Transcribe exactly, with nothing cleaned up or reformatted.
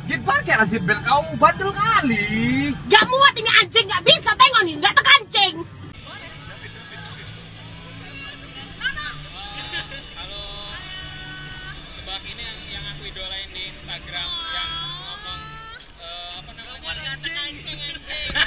Git pakai lah seatbelt kau, bandel kali. Gak muat ini anjing, gak bisa tengok nih, gak terkancing. Halo, tebak ini yang, yang aku idolain di Instagram yang ngomong uh, apa namanya? Gak terkancing anjing.